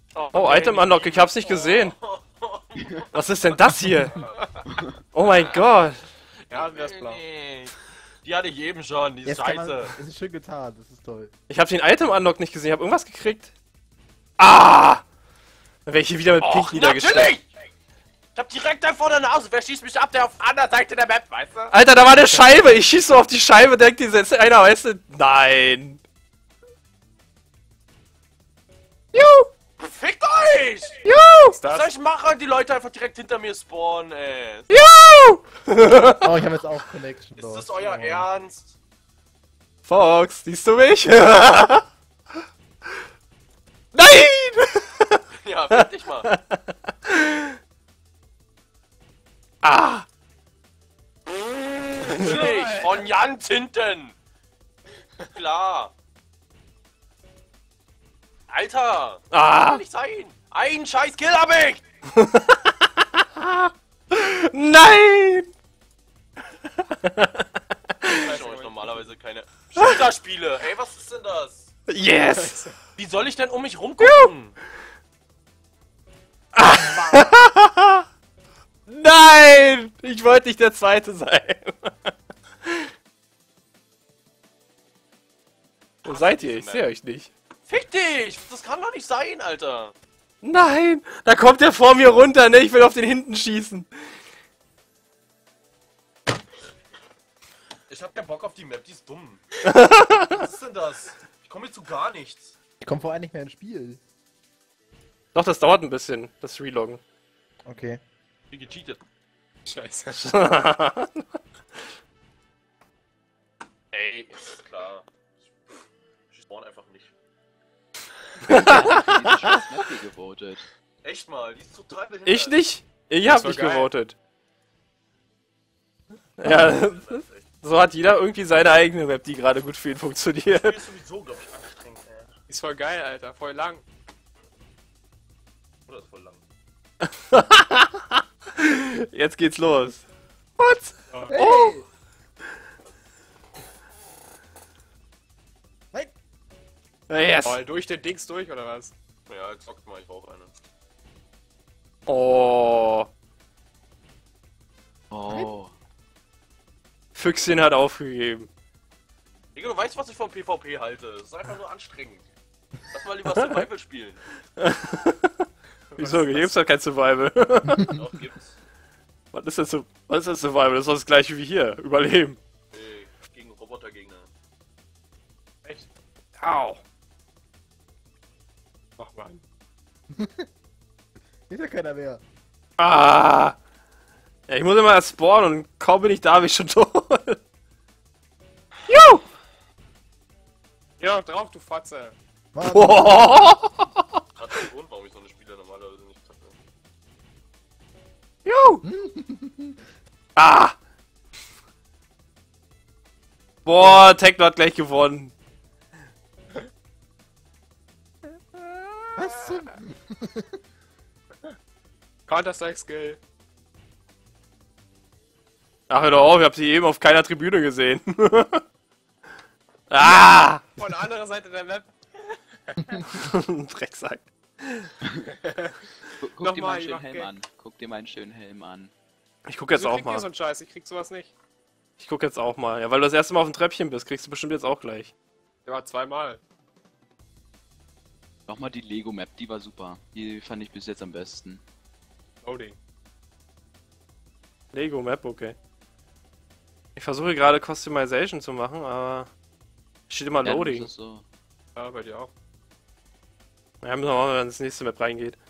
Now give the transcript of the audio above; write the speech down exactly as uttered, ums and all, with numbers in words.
Oh, Oh, nee, Item nicht Unlock, die. ich hab's nicht gesehen. Oh. Was ist denn das hier? Oh mein Gott. Ja, der ist blau. Nee. Die hatte ich eben schon, die ist Jetzt kann man, scheiße. es ist schön getan, das ist toll. Ich hab den Item Unlock nicht gesehen, ich hab irgendwas gekriegt. Ah! Dann wär ich hier wieder mit Pink Och, niedergeschlagen. natürlich! Ich hab direkt da vor der Nase. Wer schießt mich ab, der auf der anderen Seite der Map, weißt du? Alter, da war eine Scheibe. Ich schieß so auf die Scheibe, denkt die setzt einer, weißt du? Nein. Juhu! Fickt euch! Juhu! Was soll ich machen? Die Leute einfach direkt hinter mir spawnen, ey. Juhu! Oh, ich habe jetzt auch Connection. Ist dort. das euer Oh. Ernst? Fox, siehst du mich? Nein! Ja, fick dich mal. Ah! Nicht von ganz hinten. Klar. Alter! Ah! Kann nicht sein! Ein scheiß Kill hab ich! Nein! Ich euch normalerweise keine Shooter-Spiele. Ey, was ist denn das? Yes! Wie soll ich denn um mich rumgucken? Nein! Ich wollte nicht der Zweite sein. Wo seid ihr? Ich sehe euch nicht. Fick dich! Das kann doch nicht sein, Alter! Nein! Da kommt der vor mir runter, ne? Ich will auf den hinten schießen. Ich hab keinen Bock auf die Map, die ist dumm. Was ist denn das? Ich komme hier zu gar nichts. Ich komme vorher nicht mehr ins Spiel. Doch, das dauert ein bisschen, das Reloggen. Okay. Wie gecheatet. Scheiße. Ey, ist klar. Ich spawn einfach nicht. Die scheiß Map hier gewotet. Echt mal, die ist total behindert. Ich nicht? Ich hab war nicht geil. gewotet. Ja, so hat jeder irgendwie seine eigene Map, die gerade gut für ihn funktioniert. Die ist sowieso, glaube ich, anstrengend, ey. Ist voll geil, Alter. Voll lang. Oder ist voll lang. Jetzt geht's los. What? Oh! Nein! Yes. Voll durch den Dings durch, oder was? Ja, zockt mal, ich brauche eine. Oh. Oh. Füchschen hat aufgegeben. Digga, du weißt, was ich vom PvP halte. Das ist einfach nur anstrengend. Lass mal lieber Survival spielen. Wieso? Gibt's doch kein Survival. Doch, gibt's. Was ist das, Su- was ist das Survival? Das ist doch das gleiche wie hier. Überleben. Nee, gegen Robotergegner. Echt? Au. Mach mal. Ist ja keiner mehr. Ah. Ja, ich muss immer erst spawnen und kaum bin ich da, bin ich schon tot. Juhu! Ja, drauf, du Fotze. Mann. Boah. Hat einen Grund, warum ich so eine Spiele normalerweise nicht zocke. Juhu! Ah! Boah, Techno hat gleich gewonnen. Was zum... Counter-Strike-Skill. Ach, hör doch auf, ich hab sie eben auf keiner Tribüne gesehen. Ah! Von der anderen Seite der Map. Drecksack. Guck, guck Noch dir mal, meinen ich schönen mach Helm Geld. an. Guck dir meinen schönen Helm an. Ich guck jetzt Wieso auch kriegt ihr mal. so einen Scheiß? Ich krieg sowas nicht. Ich guck jetzt auch mal. Ja, weil du das erste Mal auf dem Treppchen bist, kriegst du bestimmt jetzt auch gleich. Der war zweimal. Nochmal die Lego-Map, die war super. Die fand ich bis jetzt am besten. Loading. Lego Map, okay. Ich versuche gerade Customization zu machen, aber steht immer Ja, du musst Loading. das so. Ja, bei dir auch. Ja, müssen wir mal, wenn das nächste Map reingeht.